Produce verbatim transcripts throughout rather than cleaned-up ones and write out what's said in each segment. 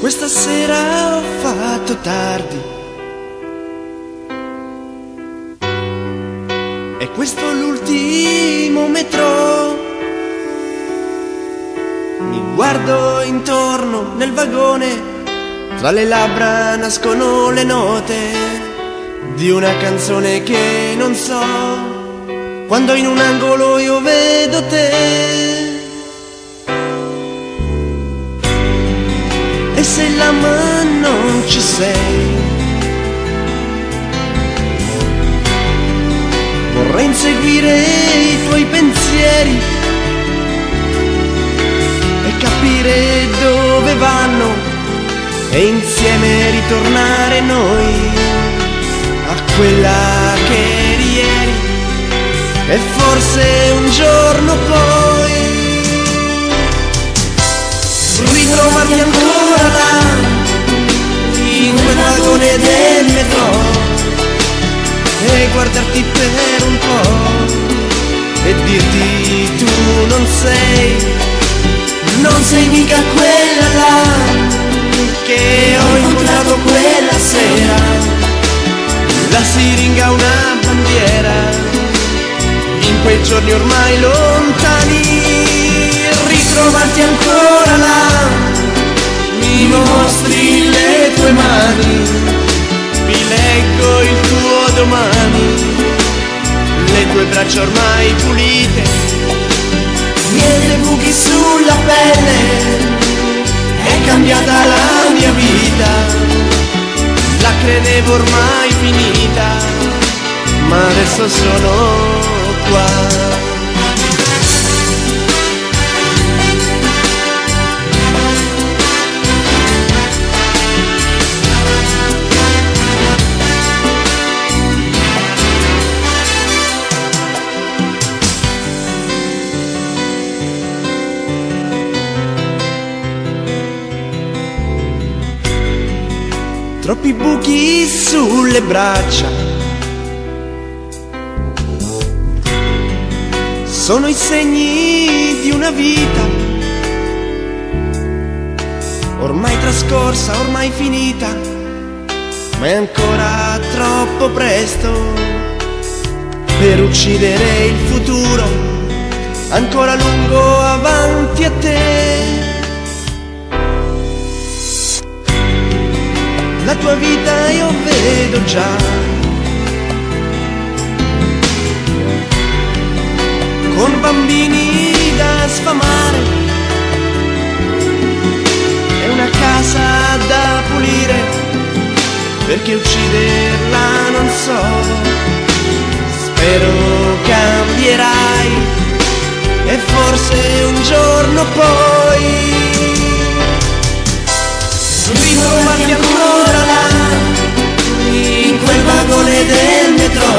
Questa sera ho fatto tardi e questo è l'ultimo metro. Mi guardo intorno nel vagone, tra le labbra nascono le note di una canzone che non so, quando in un angolo io vedo te. E se là ma non ci sei, vorrei inseguire i tuoi pensieri e capire dove vanno e insieme ritornare noi a quella che eri ieri e forse un giorno poi ritrovarti ancora là in quel vagone del metro e guardarti per un po' e dirti tu non sei, non sei mica quella là che ho incontrato quella sera. La siringa una bandiera in quei giorni ormai lontani. Ritrovarti ancora là, mi mostri le tue mani, vi leggo il tuo domani, le tue braccia ormai pulite, niente buchi sulla pelle, è cambiata la mia vita, la credevo ormai finita, ma adesso sono qua. Troppi buchi sulle braccia, sono i segni di una vita ormai trascorsa, ormai finita, ma è ancora troppo presto per uccidere il futuro, ancora lungo avanti a te. La tua vita io vedo già, con bambini da sfamare e una casa da pulire, perché ucciderla non so. Spero cambierai e forse un giorno poi ritrovarti ancora là in quel vagone del metro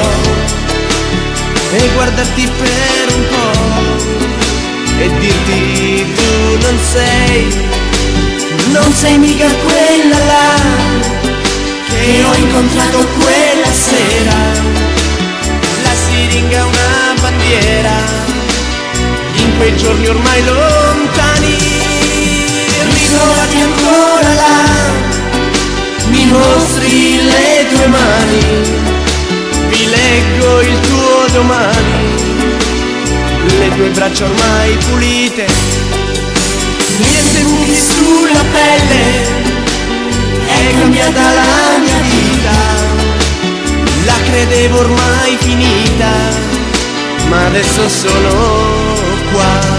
e guardarti per un po' e dirti tu non sei, non sei mica quella là che ho incontrato quella sera. La siringa una bandiera in quei giorni ormai lontani. Ritrovati ancora là, mi mostri le tue mani, vi leggo il tuo domani, le tue braccia ormai pulite, niente buchi sulla pelle, è cambiata la mia vita, la credevo ormai finita, ma adesso sono qua.